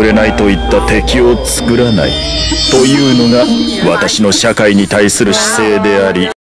れないといった敵を作らないというのが私の社会に対する姿勢であり